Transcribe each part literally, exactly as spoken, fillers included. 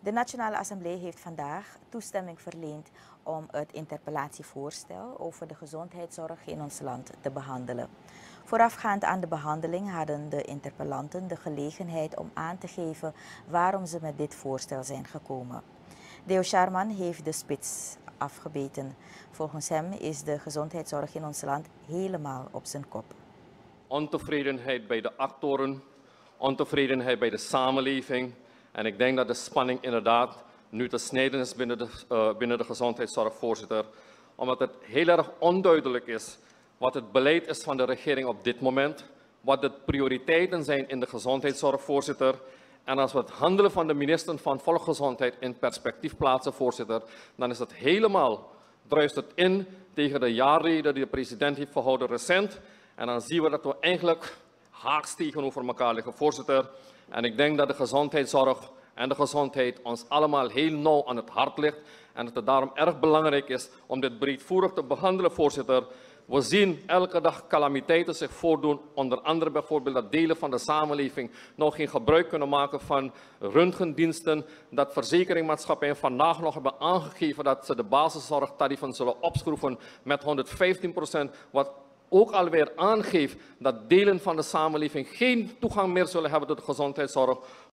De Nationale Assemblée heeft vandaag toestemming verleend om het interpellatievoorstel over de gezondheidszorg in ons land te behandelen. Voorafgaand aan de behandeling hadden de interpellanten de gelegenheid om aan te geven waarom ze met dit voorstel zijn gekomen. Deo Sharman heeft de spits afgebeten. Volgens hem is de gezondheidszorg in ons land helemaal op zijn kop. Ontevredenheid bij de actoren, ontevredenheid bij de samenleving. En ik denk dat de spanning inderdaad nu te snijden is binnen de, uh, binnen de gezondheidszorg, voorzitter. Omdat het heel erg onduidelijk is wat het beleid is van de regering op dit moment. Wat de prioriteiten zijn in de gezondheidszorg, voorzitter. En als we het handelen van de minister van Volksgezondheid in perspectief plaatsen, voorzitter, dan is het helemaal, druist het in tegen de jaarrede die de president heeft gehouden recent. En dan zien we dat we eigenlijk haaks tegenover elkaar liggen, voorzitter. En ik denk dat de gezondheidszorg en de gezondheid ons allemaal heel nauw aan het hart ligt. En dat het daarom erg belangrijk is om dit breedvoerig te behandelen, voorzitter. We zien elke dag calamiteiten zich voordoen, onder andere bijvoorbeeld dat delen van de samenleving nog geen gebruik kunnen maken van röntgendiensten. Dat verzekeringsmaatschappijen vandaag nog hebben aangegeven dat ze de basiszorgtarieven zullen opschroeven met honderdvijftien procent, wat ook alweer aangeeft dat delen van de samenleving geen toegang meer zullen hebben tot de gezondheidszorg.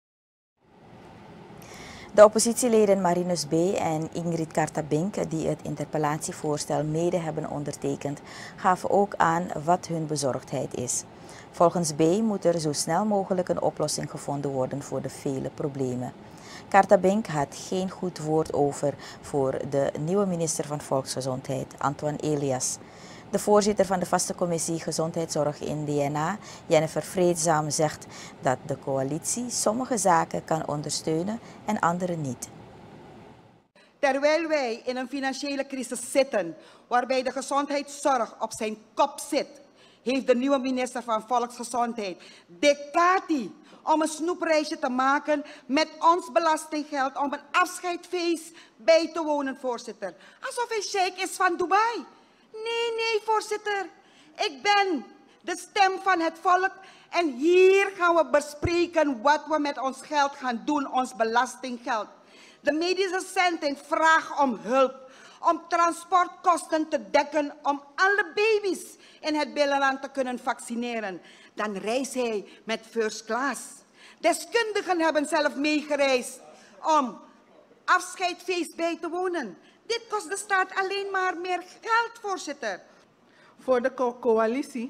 De oppositieleden Marinus B. en Ingrid Kartabink, die het interpellatievoorstel mede hebben ondertekend, gaven ook aan wat hun bezorgdheid is. Volgens B. moet er zo snel mogelijk een oplossing gevonden worden voor de vele problemen. Kartabink had geen goed woord over voor de nieuwe minister van Volksgezondheid, Antoine Elias. De voorzitter van de vaste commissie Gezondheidszorg in D N A, Jennifer Vreedzaam, zegt dat de coalitie sommige zaken kan ondersteunen en andere niet. Terwijl wij in een financiële crisis zitten, waarbij de gezondheidszorg op zijn kop zit, heeft de nieuwe minister van Volksgezondheid decade om een snoepreisje te maken met ons belastinggeld om een afscheidsfeest bij te wonen, voorzitter. Alsof hij sheik is van Dubai. Nee, nee, voorzitter. Ik ben de stem van het volk en hier gaan we bespreken wat we met ons geld gaan doen, ons belastinggeld. De medische centen vragen om hulp, om transportkosten te dekken, om alle baby's in het binnenland te kunnen vaccineren. Dan reist hij met first class. Deskundigen hebben zelf meegereisd om afscheidsfeest bij te wonen. Dit kost de staat alleen maar meer geld, voorzitter. Voor de co coalitie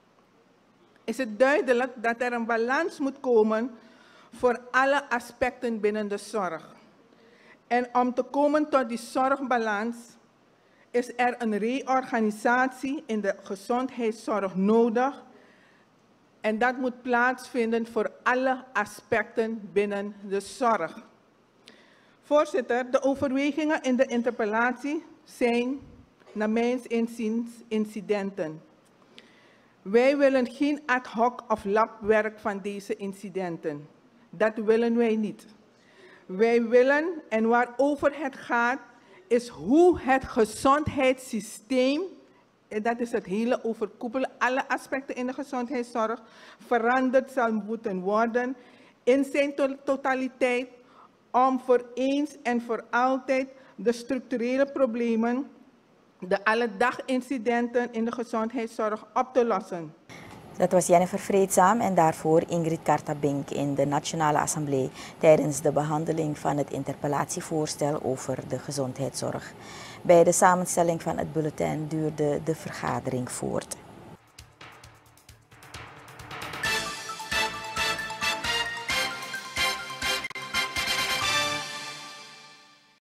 is het duidelijk dat er een balans moet komen voor alle aspecten binnen de zorg. En om te komen tot die zorgbalans is er een reorganisatie in de gezondheidszorg nodig. En dat moet plaatsvinden voor alle aspecten binnen de zorg. Voorzitter, de overwegingen in de interpellatie zijn, naar mijn inziens, incidenten. Wij willen geen ad hoc of labwerk van deze incidenten. Dat willen wij niet. Wij willen, en waarover het gaat, is hoe het gezondheidssysteem, en dat is het hele overkoepelen, alle aspecten in de gezondheidszorg, veranderd zal moeten worden in zijn totaliteit, om voor eens en voor altijd de structurele problemen, de alledagincidenten in de gezondheidszorg op te lossen. Dat was Jennifer Vreedzaam en daarvoor Ingrid Kartabink in de Nationale Assemblée tijdens de behandeling van het interpellatievoorstel over de gezondheidszorg. Bij de samenstelling van het bulletin duurde de vergadering voort.